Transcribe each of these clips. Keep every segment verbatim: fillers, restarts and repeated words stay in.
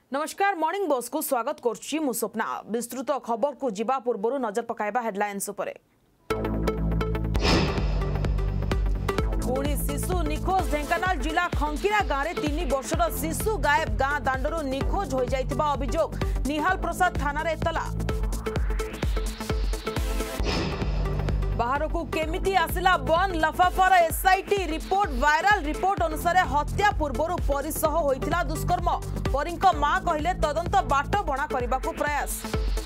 नमस्कार morning boss को स्वागत करछि मु स्वप्ना। विस्तृत खबर को जिबा पूर्व नजर पकाइबा हेडलाइंस उपरे। पुणी शिशु निखोज ढेंकानाल जिला खंकीरा गाँव में तीन वर्षर शिशु गायब गाँ दांडरू निखोज हो जाइतिबा अभियोग निहाल प्रसाद थाना रे एतला। बाहर को केमिति आसिला बन लफाफार एसआईटी रिपोर्ट वायरल रिपोर्ट अनुसार हत्या पूर्व परिसह होइतिला दुष्कर्म। परीक मां कहले तदंत बाट बणा करने को प्रयास।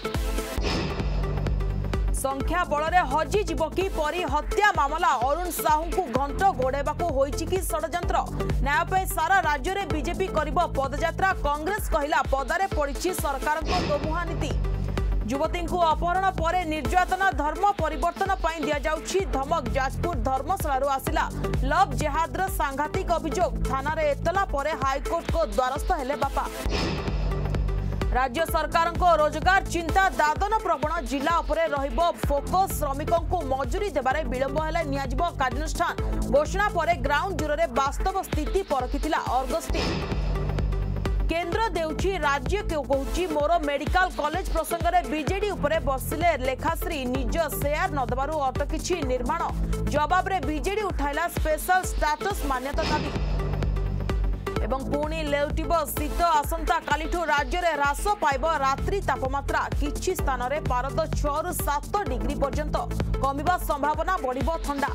संख्या बल हजि जीव कि परी हत्या मामला अरुण साहू को घंट गोड़ेबा होइछि कि षड्यंत्र। न्याय पे सारा राज्य में बीजेपी करिबो पदयात्रा। कांग्रेस कहला पदारे पड़िछि सरकार को दोमुहा नीति। युवती को अपहरण पर निर्यातना धर्म परिवर्तन पर दि जाउछि धमक। जाजपुर धर्मशाला आसिला लव जेहाद्र सांघातिक अभियोग। थाना रे एतला पर हाईकोर्ट को द्वारस्थ हेले बापा। राज्य सरकार को रोजगार चिंता दादन प्रवण जिला उपरे रहिबो फोकस। श्रमिकों को मजूरी देबारे विलंब हेले नियाजिबो कार्यानुष्ठान। घोषणा पर ग्राउंड जीरो रे वास्तव स्थिति परखिथिला अर्गस्टी। केंद्र देउछि राज्य के कहूछि मोर मेडिकल कॉलेज प्रसंग में बीजेडी उपरे बसिले लेखाश्री निज शेयर न देबारु अटकिछि निर्माण। जवाब रे बीजेडी उठाइला स्पेशल स्टेटस मान्यता दाबी। एवं पुणी लेउटिबो शीत आसंता कालिठू राज्य रे ह्रास पाइब रात्रि तापमात्रा। किछि स्थान रे पारद छह रु सात डिग्री पर्यंत कमिबा संभावना बढ़िबो ठंडा।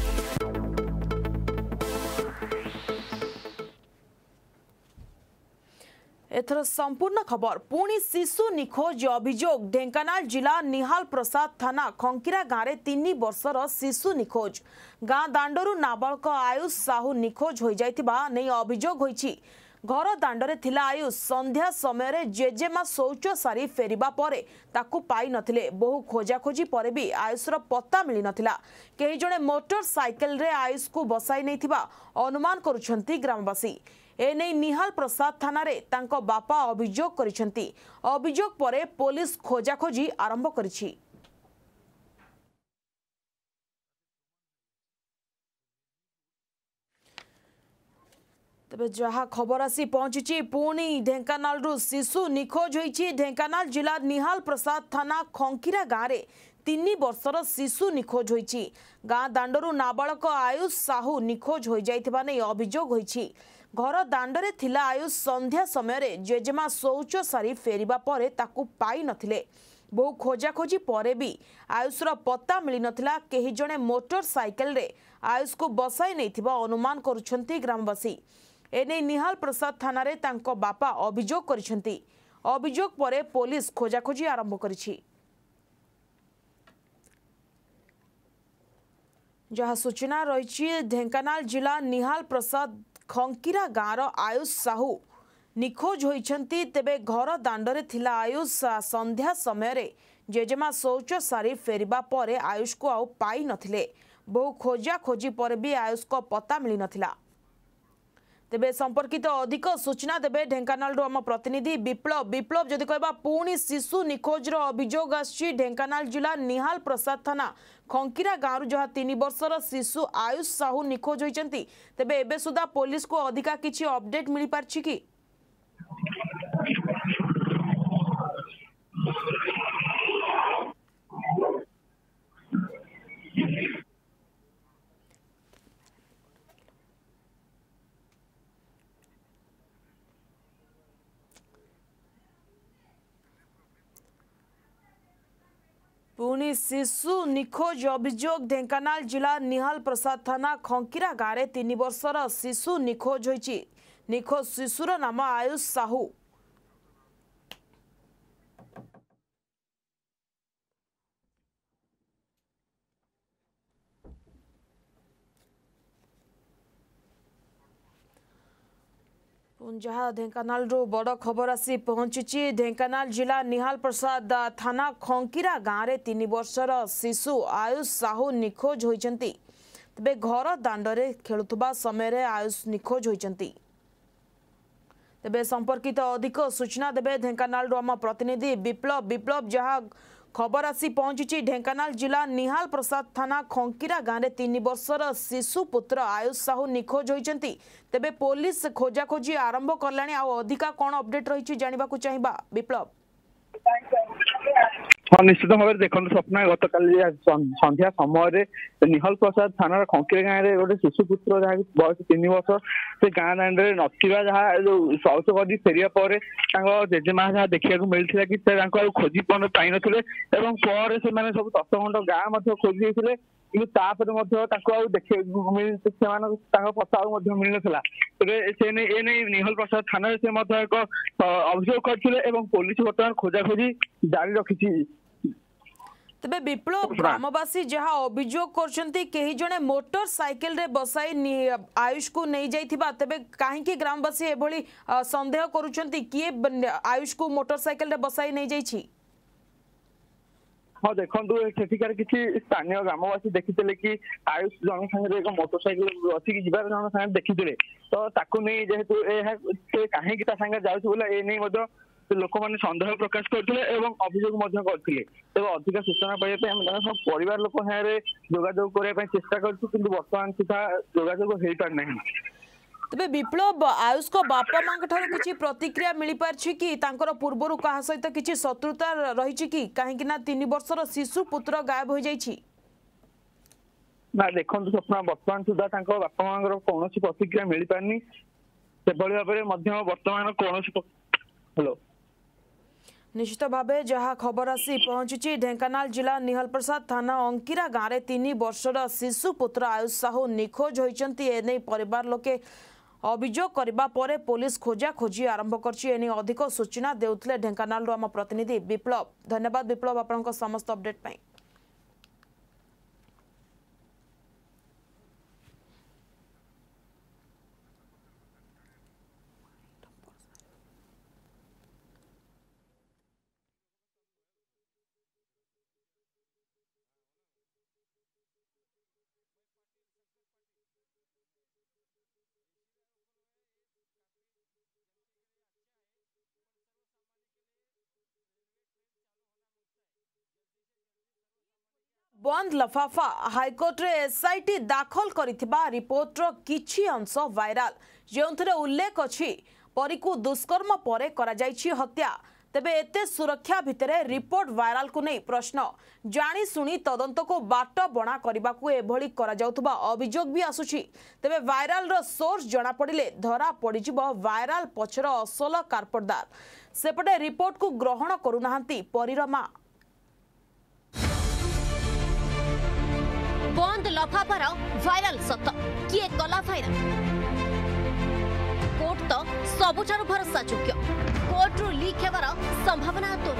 एथर संपूर्ण खबर। पुणी शिशु निखोज अभियोग ढेंकानाल जिला निहाल प्रसाद थाना खंकीरा गाँव में तीन वर्षर शिशु निखोज। गाँ दांडरू नाबालक आयुष साहू निखोज हो जाइतिबा नै अभियोग होइछि। घर दांडरे थिला आयुष संध्या समय जेजेमा शौच सारी फेरिबा परे ताकू पाई नथिले। बहु खोजाखोजी पर भी आयुषर पत्ता मिली नथिला। केही जणे मोटर साइकेल रे आयुष को बसाई नैथिबा अनुमान करुछंती ग्रामवासी। एने निहाल प्रसाद थाना रे तांको बापा अभियोग करिसेंती। अभियोग परे पुलिस खोजाखोजी आरंभ करिछि। तबे जहा खबर आसी पहुंची पुणी ढेंकानाल रु शिशु निखोज होइछि। ढेंकानाल जिला निहाल प्रसाद थाना खंकीरा गाँव रे तीन वर्षर शिशु निखोज होइछि। गाँ दांडरू नाबालक आयुष साहू निखोज हो जाइथिबा नै अभियोग होइछि। घर दांडरे थिला आयुष संध्या समय जेजेमा शौच सारी फेरिबा परे ताकू पाई नथिले। बहु खोजाखोजी परे भी आयुषर पत्ता मिली नथिला। केही जणे मोटर साइकेल रे आयुष को बसाई नैथिबा अनुमान करुछंती ग्रामवासी। एने निहाल प्रसाद थाना रे तांको बापा अभियोग करिसेंती। अभियोग परे पुलिस खोजाखोजी आरंभ करिछि। जहा सूचना रही ढेंकानाल जिला निहाल प्रसाद खंकीरा गाँव आयुष साहू निखोज होइछंती। तेबे घर दांडरे थिला आयुष संध्या समय जेजेमा शौच सारी फेरिबा परे आयुष को आउ पाई नथिले। बहु खोजा खोजी पर भी आयुष को पता मिली नथिला। तेबे संपर्कित अधिक सूचना देबे ढेंकानाल आम प्रतिनिधि विप्लव। विप्लव जदि कहबा पुणी शिशु निखोज रो अभियोग आछि ढेंकानाल जिला निहाल प्रसाद थाना खंकीरा गाँव जहाँ तीन वर्षर शिशु आयुष साहू निखोज होइचंती। तेबे एबे सुधा पुलिस को अधिका किछि अपडेट मिली पारछि कि? पुणी शिशु निखोज अभियोग ढेंकानाल जिला निहाल प्रसाद थाना खंकीरा गाँव में तीन वर्षर शिशु निखोज होइछि। निखोज शिशुर नाम आयुष साहू। जहाँ ढेंकानाल रो बड़ खबर आसी पहुंची ढेंकानाल जिला निहाल प्रसाद थाना खंकीरा गाँव में तीन वर्षर शिशु आयुष साहू निखोज होइचंती। तबे घर दांडरे खेलुथबा समय आयुष निखोज होइचंती। तबे संपर्कित अधिक सूचना देबे ढेंकानाल रो आम प्रतिनिधि विप्लव। विप्लव जहाँ खबर आसी पहुंची ढेंकानाल जिला निहाल प्रसाद थाना खंकीरा गाँव में तीन वर्षर शिशु पुत्र आयुष साहू निखोज होती तेबे पुलिस खोजाखोजी आरंभ कलानी। अधिका कौन अपडेट रही जानवा चाहिए विप्लव? हाँ निश्चित भाव देखो स्वप्न गत काली संध्या समय निहल प्रसाद थाना खंकीरा गाँव में गोटे शिशु पुत्र जहाँ बयस तीन वर्ष से गाँ दाण्ड नथिबा जहाँ जो शौच कर फेरिया पर जेजेमा जहाँ देखा मिलता कि खोजी पाई नथिले एवं पर से सब दस खंड गाँ खोजी देते कि देखिए पता मिल ना तेज ए नहीं निहल प्रसाद थाना से एक अभियोग करते पुलिस बर्तमान खोजाखोजी जारी रखी। तबे विप्लव ग्रामवासी जहाँ अभियोग कर जड़े मोटर साइकिल रे बसाई आयुष को नहीं जाइथिबा तबे कहीं ग्रामवासी एभली संदेह करुछंती किए आयुष को मोटर साइकिल रे बसाई नहीं जाइछि? हाँ देखो सेठिकार किसी स्थानीय ग्रामवासी देखी कि आयुष जन संगे एक मोटरसाइकिल बसिक जीवार जन संगे देखी तो ताकू नहीं जेहेतु कहीं संगे जाऊँ ए नहीं लोक मैंने सन्देह प्रकाश करते अभियोग करते अधिक सूचना पाइबा सब परिवार लोक जोगाजोग करने चेष्टा कर बर्तमान सुधा जोगाजोग हो पार नहीं। तबे विप्लव आयुष को बापा माँ किसी प्रतिक्रिया मिल पार्छि कि तांकर पूर्वरु कहा सहित किसी शत्रुता रही कि कहीं ना तीन वर्षर शिशु पुत्र गायब हो जाइछि? ना देखो स्वप्न बर्तमान सुधा बापा माँ कौन प्रतिक्रिया मिल पारनी से भाव बर्तमान कौन हेलो निश्चित भावे जहाँ खबर आसी पहुंची ढेंकानाल जिला निहल प्रसाद थाना अंकिरा गाँव में तीन वर्षर शिशु पुत्र आयुष साहू निखोज होती एने परिवार लोके अभियोग करबा परे पुलिस खोजा खोजी आरंभ कर अधिक सूचना देउथले ढेंकानाल आम प्रतिनिधि विप्लव। धन्यवाद विप्लव आपनक समस्त अपडेट पाई। बंद लफाफा हाईकोर्ट रे एसआईटी दाखल करिथिबा रिपोर्टर किछि अंश वायरल जोंथरे उल्लेख अछि परिकु दुष्कर्म परे करा जाइछि हत्या तेबे एते सुरक्षा भितरे रिपोर्ट वायरल को नहीं प्रश्न जानी सुनी तदंत को बाट बणा करबा को एभली करा जाउथबा अभियोग भी आसुछि तेबे वायरल रो सोर्स जणा पड़िले धरा पड़िजिबो वायरल पछर असल कारपटदार सेपटे रिपोर्ट को ग्रहण करूनाहांती परिरमा। बंद लफाफार वायरल सत किए कला भाइराल कोर्ट तो सबुठार भरोसा योग्य कोर्टरू लीक हेबार संभावना तो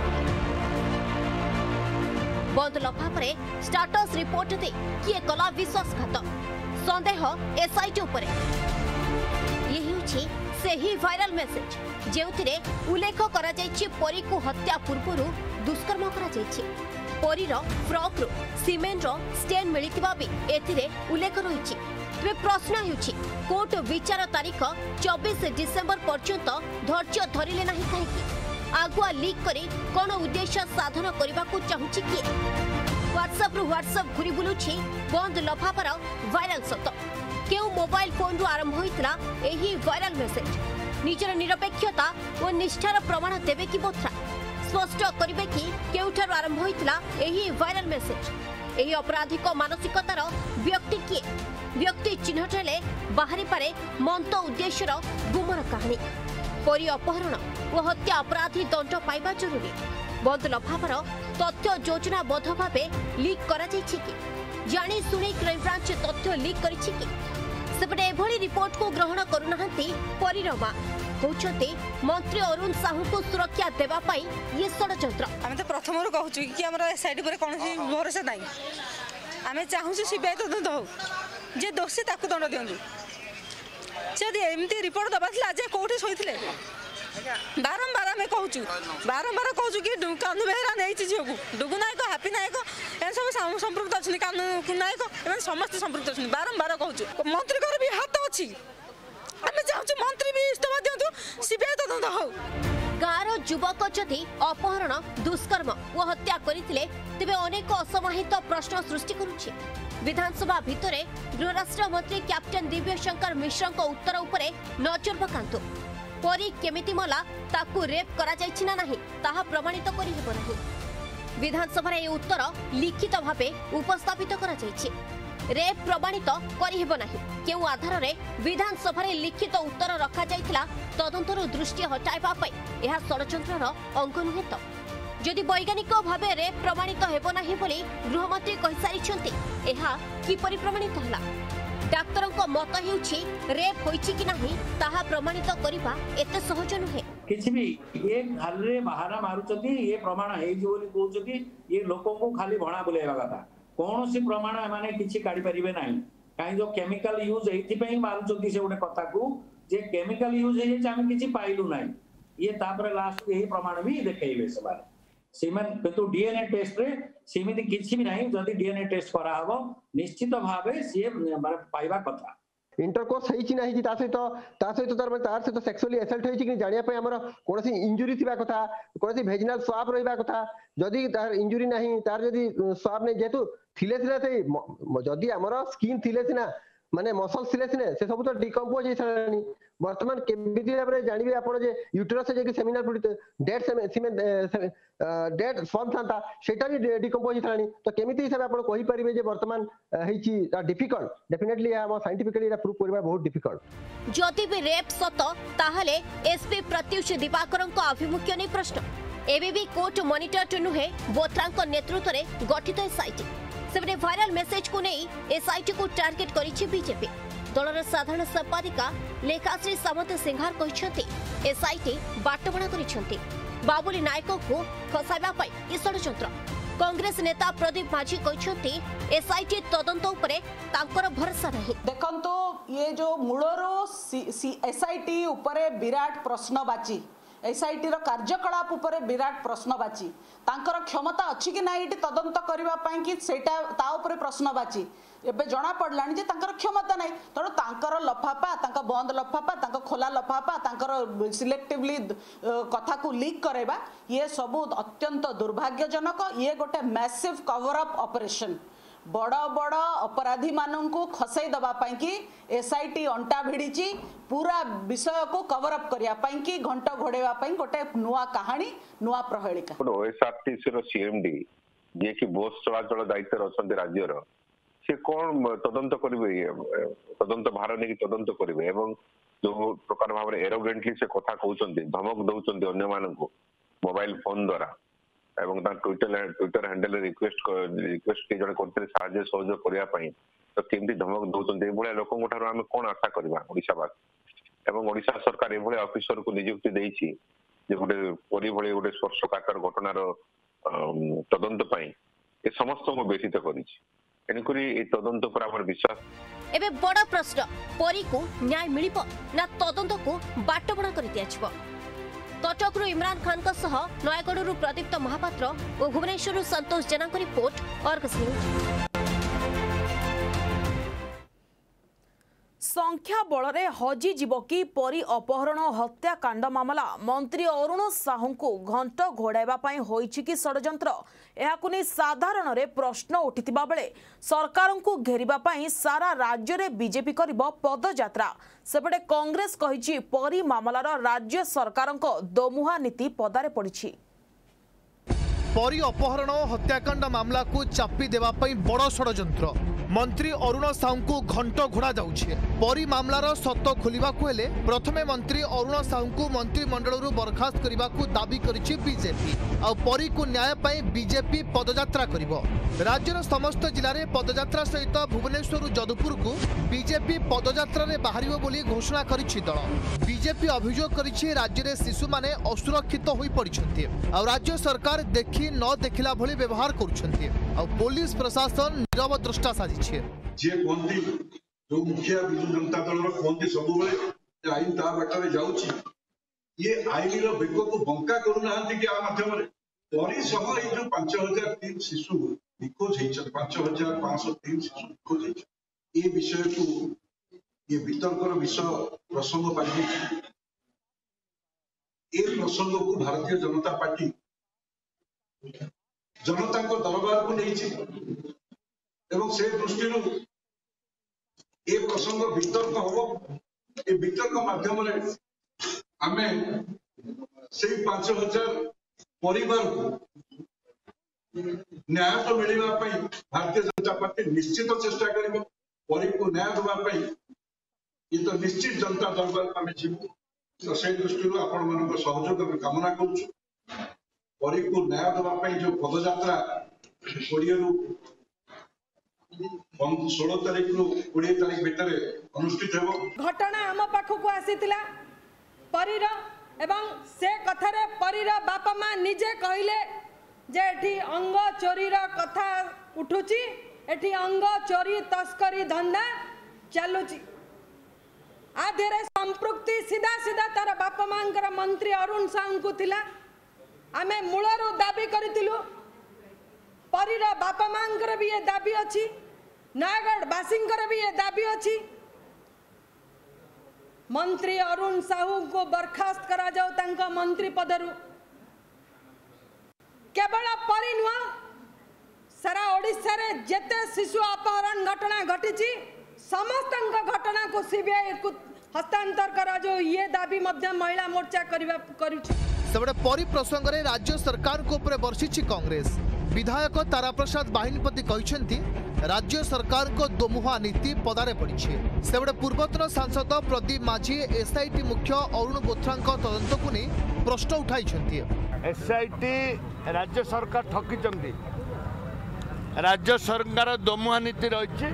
बंद लफाफारे स्टाटस रिपोर्ट दे किए कला विश्वासघात संदेह एसआईटी उपरे यही होछि सेही वायरल मेसेज जेउथिरे उल्लेख करा जायछि परी को हत्या पूर्वरु दुष्कर्म करा जायछि परीर फ्रॉक रु सीमेंट रो स्टेन मिलिथिबा भी एथिरे उल्लेख रहिछि तेबे प्रश्न हेउछि कोर्ट विचार तारीख चौबीस डिसेंबर पर्यंत धैर्य धरिले नाही काहेकि आगुआ लीक करी कोन उद्देश्य साधन करबा को चाहुछि कि व्हाट्सएप रु व्हाट्सएप घुरी बुलुछि बंद लफाफार वायरल सत केउ मोबाइल फोन रु आरंभ होइतला एही वायरल मेसेज निजर निरपेक्षता और निष्ठार प्रमाण देबे कि बोथरा स्पष्ट करिवे कि केउठार आरंभ होइतला एही वायरल मेसेज एही आपराधिक मानसिकतार व्यक्ति किए व्यक्ति चिन्हट हेले बाहरी पारे मंत उद्देश्यर गुमर कहानी परी अपहरण और हत्या अपराधी दंड पाइबा जरूरी बंद लफाफार तथ्य योजनाबद्ध भावे लीक करा जायछि कि जानी सुनी क्राइम ब्रांच तथ्य लीक करिछि कि सेपटे एभली रिपोर्ट को ग्रहण करूनाहांती परिरमा होचते मंत्री अरुण साहू को सुरक्षा देवा पाई ये षड्यंत्र आमे तो प्रथम रु कहू कि हमरा एसआईटी पर कोनसी भरोसा नाही आमे चाहू सीबीआई तदंत हो जे दोषी ताकू दंड दियंतु जदि एमती रिपोर्ट दबाथिला आज कोठी सोइथिले बारंबार आमे कहूचु बारंबार कहूचु कि कानू बेहरा नहीं झील को डुगु नायक हापी नायक ए सब संपृक्त अच्छी कानू नायक एम समस्त संपृक्त अच्छी बारंबार कहूचु मंत्री भी हाथ अच्छी आमे चाहूँ मंत्री भी इस्तीफा दिंतु सीबीआई तदंत हो गाँव युवक जदि अपहरण दुष्कर्म और हत्या करथिले तेबे अनेक असमाहित प्रश्न सृष्टि करुछि। विधानसभा भितरे गृहराष्ट्र मंत्री कैप्टेन दिव्य शंकर मिश्र उत्तर उपरे नजर पकांतु। परी केमिति मला ताकू रेप करा जायछि ना नाही ताहा प्रमाणित करि हेबो नाही। विधानसभा रे उत्तर लिखित भावे उपस्थापित करा जायछि। रेप प्रमाणित करि हेबो नाही केउ आधार रे विधानसभा रे लिखित उत्तर रखा जायथिला तदंतर दृष्टि हटाइबा पई एहा षडयंत्रर अंग नुहे त। जदि वैज्ञानिक भावे रेप प्रमाणित हेबो नाही बोली गृहमंत्री कहि सारिछन्ति एहा किपरि प्रमाणित हला। डाक्तरक मत हेउछि रेप होइछि कि नाही ताहा प्रमाणित करिबा एते सहज नुहे। किछि भी ये घालरे बहारा मारुचती ये प्रमाण हेइ जे बोली कहउचती ये लोकन को खाली भणा बोलेबा कथा कौन सी प्रमाण माने किछि काढी परिबे नाही। काई जो केमिकल यूज एथि पई मारुचती से उडे कथा को जे केमिकल यूज हे जे हम किछि पाइलु नाही ये तापर लास्ट एही प्रमाण भी देखैबे सबार सीमन किंतु डीएनए टेस्ट रे सीमिति किछि भी नाही। जदि डीएनए टेस्ट करा हबो निश्चित भाबे से माने पाइबा कथा। इंटरकोर्स होइछि नाही कि ता सहित ता सहित तार तार सहित सेक्सुअली असल्ट होइछि कि जानिया पय हमर कोनसी इंजुरी थिबा कथा कोनसी भेजिनल स्वाब रहिबा कथा। जदि तार इंजुरी नाही तार जदि स्वाब नै जेतु थिले थिले से जदि हमर स्किन थिले सिना माने मसल थिले सिने से सब तो डिकम्पोज हे छानी। वर्तमान केमिति रे जानिबे आपण जे यूटेरस जे कि सेमिनार पडित डेड सेमेन डेड स्पर्म थांता सेटा भी डिकम्पोज छानी तो केमिति हिसाब आपण कहि परिबे जे वर्तमान हेछि डिफिकल्ट डेफिनेटली हम साइंटिफिकली एटा प्रूव करबा बहुत डिफिकल्ट। जदि भी रेप सत ताहले एसपी प्रत्युष दिवाकरଙ୍କ अभिमुख्य नै प्रश्न एबे भी कोर्ट मॉनिटर नुहे बोत्राଙ୍କ नेतृत्व में गठित एसआईटी सेबने वायरल मेसेज को नहीं एसआईटी को टार्गेट करिछि बीजेपी। दलर साधारण संपादिका लेखाश्री सामंत सिंहार कहते एसआईटी बाटबणा करिसेंती बाबुली नायक को फसाइबा पई ई षडयंत्र। कांग्रेस नेता प्रदीप माझी कहते एसआईटी तदंत उपरे तांकर भरोसा नहीं। देखंतो ये जो मूलरो एसआईटी उपरे विराट प्रश्नवाची एसआईटी रो कार्यकलाप उपरे विराट प्रश्नवाची तांकर क्षमता अच्छी कि नहीं तदंत करबा पई कि सेटा ता उपरे प्रश्नवाची एबे जना पड़लानी जे तांकर क्षमता नहीं तेणु तांकर लफाफा तांकर बंद लफाफा तांकर खोला लफाफा तांकर सिलेक्टिवली कथा को लीक करेबा ये सब अत्यंत दुर्भाग्यजनक। ये गोटे मैसिव कवर अप ऑपरेशन बड़ बड़ अपराधी मानू खसई दवाई कि एसआईटी अंटा भिड़ी पूरा विषय को कवर अप करने कि घंट घोड़ाई गोटे नुआ कहानी नुआ प्रहेलिका। ओएसआरटीसी सीएमडी जे कि बस चलाचल दायित्व अच्छा राज्यर से कौन तदंत करेंगे तदंत भार नहीं तदंत करेंगे एवं जो प्रकार भाव एरोगेंटली से कथा कहते धमक दौरान अन्य मान मोबाइल फोन द्वारा एवं Twitter Twitter handle request request के जने करते साहाय्य सहयोग करिया पई तो केमती धमक दउचंते एभले लोकन ठारो हम कोन आशा करबा ओडिशावासी एवं ओडिशा सरकार एभले ऑफिसर को नियुक्ति देइछि जे गोटे परि भले गोटे स्पर्शकातर घटनार तदंत पई ए समस्त को बेसित करिछि एनकरी ए तदंत पर हमर विश्वास। एबे बड़ प्रश्न परि को न्याय मिलिबो ना तदंत को बाटबणा करि दियाछबो। कटकरू इमरान खान का सह नयगढ़ प्रदीप्त महापात्र और भुवनेश्वर संतोष जेना को रिपोर्ट अर्गस न्यूज। संख्या बलरे हजि जीव कि परी अपहरण हत्याकांड मामला मंत्री अरुण साहू को घंट घोड़ाइबा पई होइछि कि षडयंत्र एहाकु नै साधारण रे प्रश्न उठितिबा बेले सरकार को घेरिबा पई सारा राज्य रे बीजेपी करिबो पदयात्रा। सेपटे कांग्रेस कहिछि परी मामलार राज्य सरकार को दोमुहा नीति पदारे पड़िछि। परी अपहरण हत्याकांड मामला को चापी देवा पई बड़ षडयंत्र मंत्री अरुण साहू को घंट घोड़ा जाउछे। परी मामलार सत खोलिबाकु हेले प्रथमे मंत्री अरुण साहू को मंत्रिमंडल बरखास्त करने दाबी करिछि बीजेपी आ परी को न्याय पाई बीजेपी पदयात्रा करिवो। राज्यर समस्त जिले में पदयात्रा सहित भुवनेश्वर जदुपुर को बीजेपी पदयात्रा रे बाहरिबो बोली घोषणा करिछि दल। बीजेपी अभियोग करिछि राज्य में शिशु माने असुरक्षित होई पड़िछन्ति आ राज्य सरकार देखि न देखिला भली व्यवहार करुछन्ति आ पुलिस प्रशासन नीरव द्रष्टा साजिछि। जे कोंती जो मुखिया बिजु जनता दल रो कोंती सब बेले आईन ता बाटरे जाउछि ये आईन रो बेको को बंका करू नाहंती कि आ माध्यम रे परी सह ए जो पाँच हज़ार तीन शिशु निखोज हेछ पाँच हज़ार पाँच सौ तीन शिशु निखोज हेछ ए विषय को ये वितर्कर विषय प्रसंग पाछि ए प्रसंग को भारतीय जनता पार्टी जनता को दरबार को नहीं एवं से दृष्टि ए प्रसंग वितर्क हम ए वितर्क माध्यम आमे से पांच हजार परिवार को न्याय तो मिलवा भारतीय जनता पार्टी निश्चित चेष्टा कर को न्याय देवाई ये तो निश्चित जनता दरबार आम जीवु तो से दृष्टि आपण मान सहयोग कामना करी को न्याय देवाई जो पदयात्रा कोड़े रु षोल तारीख रु कोड़े तारीख भितर अनुष्ठित हो घटना आम पाखक आसीला परीर एवं से कथारे परीर बापा माँ निजे कहले जे एठी अंग चोरीर कथा उठुची एठी अंग चोरी तस्करी धंदा चलुची आधेरे संपृक्ति सीधा सीधा तार बापा मांकर मंत्री अरुण साहू को थिला आमे मूलरू दाबी करितिलु परीर बापा मांकर भी ये दाबी अछि नयागढ़ बासिंकर भी ये दाबी अछि मंत्री अरुण साहू को बर्खास्त करा जाओ तांका मंत्री पदरु केवल परी नुह सारा ओडिशा रे जेते शिशु अपहरण घटना घटी समस्त घटना को सीबीआई को हस्तांतर करा जो ये दाबी मध्य महिला मोर्चा करबा करूछि सेबडे परी प्रसंग रे राज्य सरकार को ऊपर बर्षिछि कांग्रेस विधायक तारा प्रसाद बाहिनीपति कहछंती राज्य सरकार को दोमुहा नीति पदारे पड़ी सेबडे पूर्वतन सांसद प्रदीप माझी एसआईटी मुख्य अरुण बोथ्रा तदंत को नहीं प्रश्न उठाई एसआईटी राज्य सरकार ठकी राज्य सरकार दोमुहा नीति रही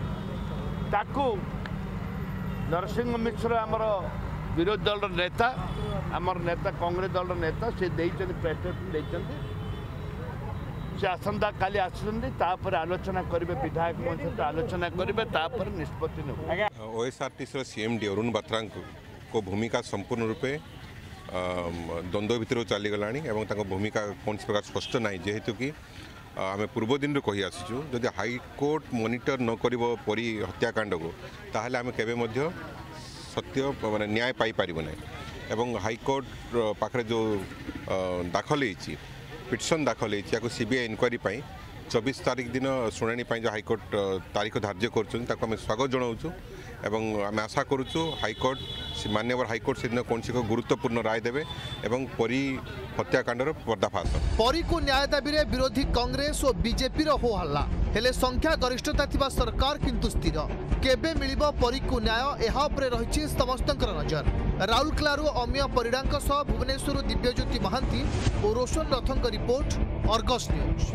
नरसिंह मिश्र आमर विरोधी दल नेता आमर नेता कांग्रेस दल नेता से प्रेसमेंट से आसंता काली आसुँच आलोचना करेंगे विधायक सहित आलोचना करेंगे निष्पत्ति ने ओएसआरटीसी सीएमडी अरुण बोथ्रा को भूमिका संपूर्ण रूपे द्वंद्व भितर चलीगला भूमिका कौन प्रकार स्पष्ट ना जेहेतु कि आम पूर्व दिन कही आसीचु जदि हाईकोर्ट मॉनिटर न कर परी हत्याकांड को ताहले आम केबे मध्य सत्य माने न्याय पाई पारिबो नै एवं हाईकोर्ट पाखरे जो दाखल होईची पिटिशन दाखल होईची सीबीआई इनक्वारी पाई चौबीस तारीख दिन शुणाणी जो हाईकोर्ट तारीख धार्य कर स्वागत जनाऊँ एवं आम आशा करुचु हाईकोर्ट मान्यवर हाईकोर्ट से दिन कौन सी गुरुत्वपूर्ण राय देवे एवं परी हत्याकांडर पर्दाफाश परी को न्याय दाबी रे विरोधी कांग्रेस और बीजेपी रो हो हल्ला हेले संख्या गरिष्ठता थिबा सरकार किंतु स्थिर केबे मिलिबो परी को न्याय एहा उपरे रहिछि समस्तंकर नजर राउरकेलारू अमिय परिडांक सह भुवनेश्वर दिव्यज्योति महांती और रोशन रथंक report Argus news.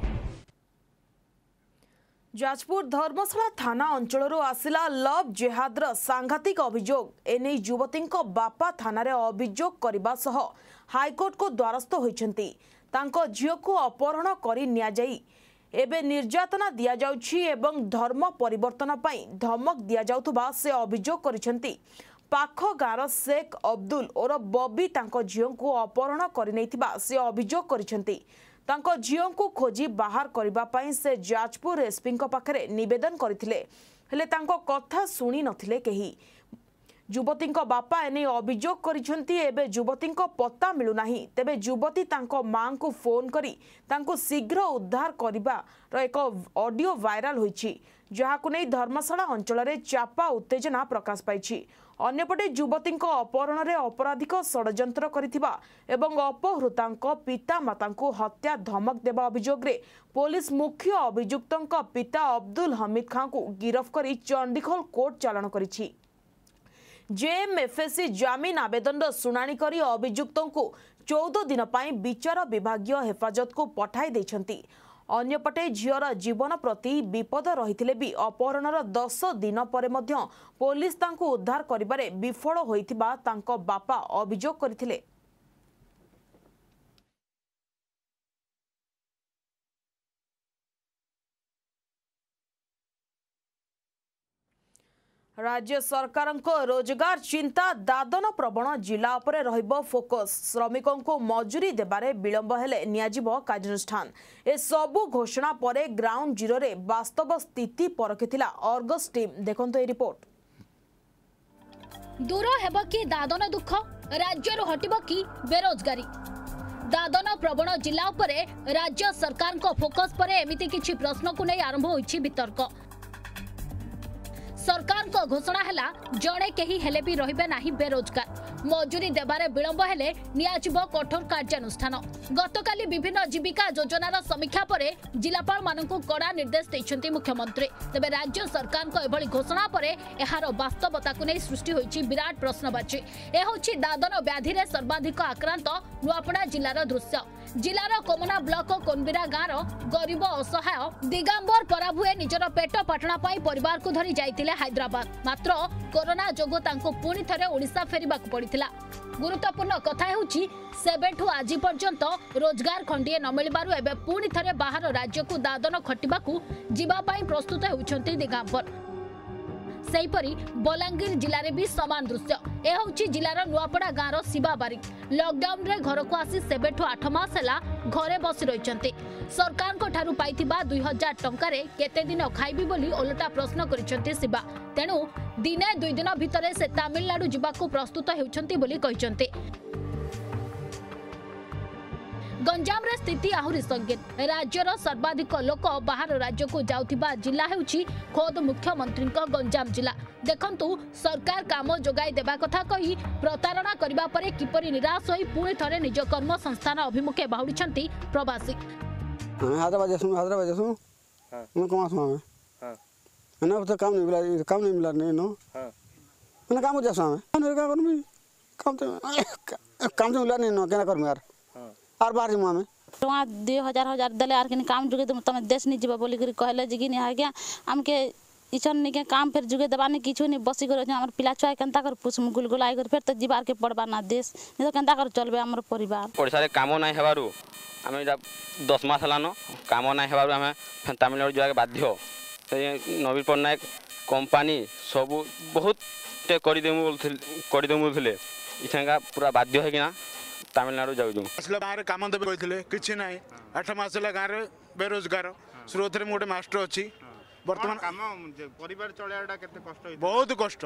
Jajpur Dharmashala थाना अंचल आसिला लव जेहाद्र सांघातिक अभियोग एने युवती बापा थाना अभियोग करने सह हाईकोर्ट को द्वारस्थ होइछंती तांको झियो को अपहरण करि निया जाई एबे निर्यातना दिया जाउछि एवं धर्म परिवर्तन पई धमक दिया जाउथबा से अभियोग करिसेंती पाख गार शेख अब्दुल और बबी तांको झियो को अपहरण करि नैथिबा से अभियोग करिसेंती तांको झियो को खोजी बाहर करबा पई से जाजपुर एसपी पाखरे निवेदन करथिले हेले तांको कथा सुनी नथिले केही युवती बापा एने अभियोग करिसेंती एबे युवती पत्ता मिलु नाही तेबे युवती तांको मां को फोन करी तांको शीघ्र उद्धार करिबार एक ऑडियो वायरल होईछि जहाकु नै धर्मशाला अंचल रे चापा उत्तेजना प्रकाश पाइछि अन्यपटे युवती अपहरण रे अपराधिक षड्यंत्र करिथिबा एवं अपहृतांक पिता मातांको हत्या धमक देबा अभियोग रे पुलिस मुख्य अभियुक्तंक पिता अब्दुल हमीद खान को गिरफ्त करी चंडीखोल कोर्ट चालाण करिछि जेएमएफएससी जामिन आवेदन शुणाणी करी अभियुक्तों को चौदह दिन पाई विचार विभागीय हेफाजत को पठाई देछंती अन्यपटे झीर जीवन प्रति विपद रही भी अपहरणर दस दिन पर मध्य पुलिस तांको उद्धार करिबारे विफल होइथिबा तांको बापा अभियोग करथिले। राज्य सरकार रोजगार चिंता दादन प्रवण जिला उपरे रहिबो फोकस श्रमिकों को मजूरी देबारे विलंब हेले नियाजिबो कार्यानुष्ठान ए सबु घोषणा परे ग्राउंड जीरो रे वास्तव स्थिति परखिथिला अर्गस टीम देखंतो ए रिपोर्ट। दूर हेब कि दादन दुख राज्य हटिब कि बेरोजगारी दादन प्रवण जिला उपरे राज्य सरकार को फोकस पर एमिति किछि प्रश्न को नहीं आरंभ होइछि वितर्क सरकार को घोषणा हैला जड़े कहीं हेले भी रहिबे नाही बेरोजगार मजूरी देबारे विलंब हेले नियाजिब कठोर कार्यानुष्ठान गतकाली विभिन्न जीविका योजनार समीक्षा पर जिलापाल मानकु कड़ा निर्देश दैछन्ति मुख्यमंत्री तबे राज्य सरकार को एभली घोषणा पर एहार वास्तवता को नहीं सृष्टि होइछि विराट प्रश्नवाची ए होछि दादन व्याधि रे सर्वाधिक आक्रांत नुआपड़ा जिलार दृश्य जिलार कोमना ब्लॉक कोनबिरा गाँव गरीब असहाय दिगंबर पराभुए निजर पेट पाटणा पाई परिवार को धरी जाइतिले हैदराबाद मात्र कोरोना जोगो तांको पुणी थरे ओडिशा फेरिबाक पड़िथिला गुरुत्वपूर्ण कथा हेउछि सेबेठु आज पर्यंत रोजगार खंडिए न मिलबारु एबे पुणी थरे बाहर राज्य को दादन खटिबाकू जीवा पाई प्रस्तुत हेउछन्ति दिगंबर सेहीपरि बलांगीर जिले भी समान दृश्य ए होछि जिलार नुआपड़ा गाँव शिवा बारिक लॉकडाउन रे घर को आसी सेबेठु आठ मास हैला घरे बसी रहिचन्ते सरकार को ठारू पाइथिबा दुई हजार टंकारे केते दिन खाइबी बोली ओलटा प्रश्न करिसन्ते शिवा तेणु दिने दुई दिन भितरे से तमिलनाडु जिबाकू प्रस्तुत हेउछन्ते बोली कहिसन्ते गंजाम रे स्थिति आहुरी संगीन राज्यर सर्वाधिक लोक बाहर राज्य को जाउथिबा जिला हेउछि खोद मुख्यमंत्री गंजाम जिला देखंतु सरकार काम जोगाई देबा कथा कही प्रतारणा करबा परे किपरि निराश होई पुणी थरे निज कर्म संस्थान अभिमुखे बाहुरिछन्ति प्रवासी हैदराबाद जसु हैदराबाद जसु हां मैं कमा सु में हां ना तो काम नहीं मिला काम नहीं मिला नहीं नो हां मैं काम जसु में मैं का करमी काम तो काम तो मिला नहीं नो केना करमी यार आर बार जिमा में टोआ दो हजार हजार दले आर किन काम जुगे तुम देश नहीं जीवा बोली करी कहले जिगी नि आज्ञा हमके इचन नि के काम फिर जुगे दबानी किछु नि बसी कर हमर पिला छुआ केनता कर पुछ गुलगुलाई कर फिर त जीवार के पड़बा ना देश नि तो केनता कर चलबे हमर परिवार ओडिसा रे काम नाही हेबारु हमें दस मास हलानो काम नाही हेबारु हमें तमिलनाडु जाके बाध्य नवीन पटनायक कंपनी सब बहुत टे करि देमु करि देमु बोलथिले इथंगा पूरा बाध्य है कि ना तमिलनाडु जाऊ असला गाँव में काम देवे कहते किसी ना आठ मास गाँव में बेरोजगार स्रोत में गोटे मास्टर अच्छी बर्तमान परिवार चलैया कष्ट बहुत कष्ट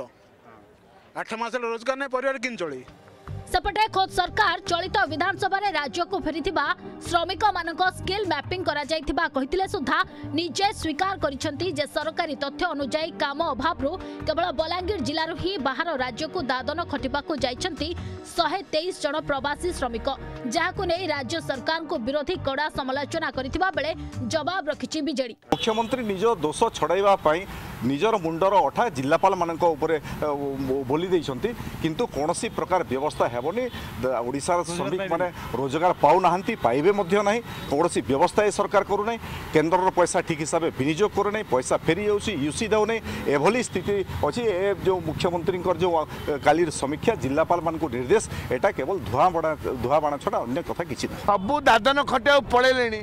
आठ मास रोजगार नहीं परिवार किन चली सेपटे खोद सरकार चलित विधानसभा रे राज्य को फेरिथिबा श्रमिक मानक स्किल मैपिंग करा जाइथिबा कहिथिले सुधा निजे स्वीकार करिसंती जे सरकारी तथ्य अनुसार काम अभाव रु केवल बलांगीर जिल्ला रु ही बाहर राज्य को दादन खटिबा को जाइछंती एक सौ तेईस जन प्रवासी श्रमिक जाहाको नै राज्य सरकार को विरोधी कड़ा समालोचना करिथिबा बेले जवाब रखिछि बीजेडी मुख्यमंत्री निज दोष छड़ाइबा पई निजर मुंडर अठा जिल्लापाल मानक उपरे बोली दैछंती किंतु कोनोसी प्रकार व्यवस्था हेबनी ओडिसा श्रमिक माने रोजगार पाउ नाहंती पाइबे मध्य नाही कोनोसी व्यवस्था ए सरकार करू नाही केंद्रर पैसा ठीक हिसाब से विनियोग करू नाही पैसा फेरी जाउसी यूसी दाउ नाही एभली स्थिति अछि ए जो मुख्यमंत्री जो कालीर समीक्षा जिल्लापाल मानक निर्देश एटा केवल धुआ बड़ा धुआ बाण छडा अन्य कथा किछि नाही सब दादन खटे पळेलेनी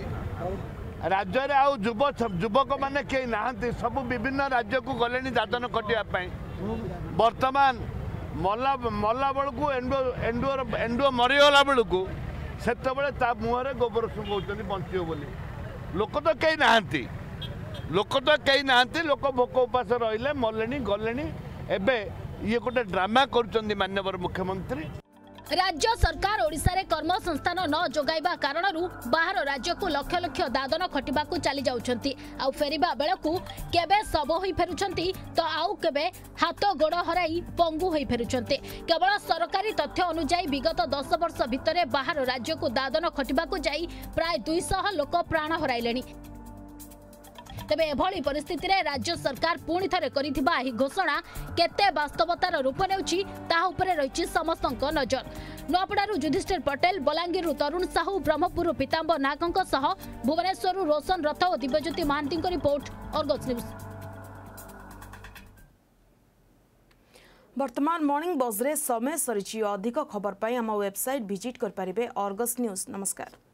राज्य रे आउ युव युवक माने के नाहंती सब विभिन्न राज्य को गलेनी दादन खटिया पई वर्तमान मल्ला मल्ला बेलू एंडो एंडो एंडो मरीगला बेलू से मुहर गोबर सुखौं बंचो बोली लोक तो कई नहांती लोक तो कई नहांती लोक भोक उपास रहिले मले गले एबे ये गोटे ड्रामा कर माननीय मुख्यमंत्री राज्य सरकार ओडिशा रे कर्म संस्थान न जोगाइबा कारणरू बाहर राज्य को लक्ष लक्ष दादन खटिबा को चली जाउछंती आउ फेरिबा बेलकू केबे सब होई फेरुछंती तो आउ केबे हाथ गोड़ हराई पंगु होई फेरुछंती केवल सरकारी तथ्य अनुसार विगत दस वर्ष भितरे बाहर राज्य को दादन खटिबा को जाई प्राय दो सौ लोक प्राण हराइलेनी तेबे एभली परिस्थिति रे राज्य सरकार पुणी थरे करिथिबा एही घोषणा केते वास्तवतार रूप नेउछि ताहा उपरे रहिछि समस्तक नजर नुआपड़ारू युधिष्ठिर पटेल बलांगीर तरुण साहू ब्रह्मपुर पीतांबर नागंक सह भुवनेश्वर रोशन रथ और Divyajyoti Mahanti report Argus news. वर्तमान मॉर्निंग बज रे समय सरिछि अधिक खबर पाई हम वेबसाइट विजिट कर पारिबे अर्गस न्यूज। नमस्कार।